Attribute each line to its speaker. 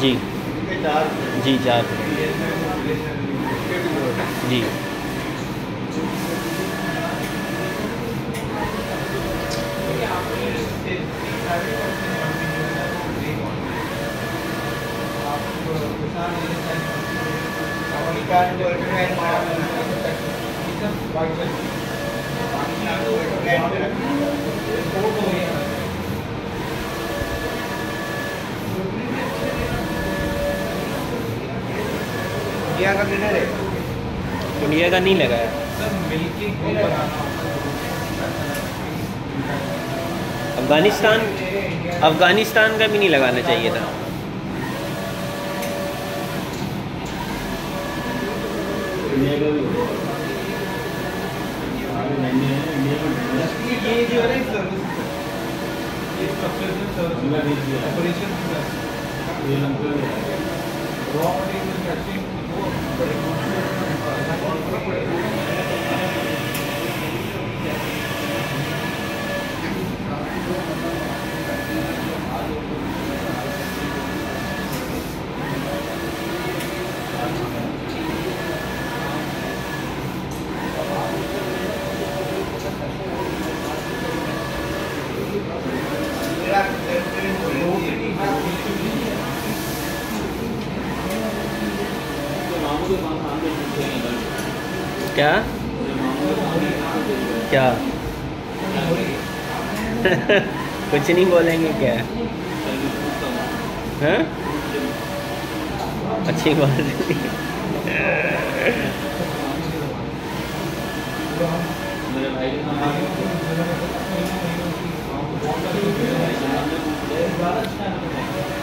Speaker 1: जी जी 4 जी।
Speaker 2: India का किधर है?
Speaker 1: इंडिया का नहीं लगाया। अफगानिस्तान, अफगानिस्तान का भी नहीं लगाना चाहिए था।
Speaker 2: ये जो है ये ऑपरेशन रॉ
Speaker 1: क्या क्या कुछ नहीं बोलेंगे क्या? हाँ अच्छी बात है।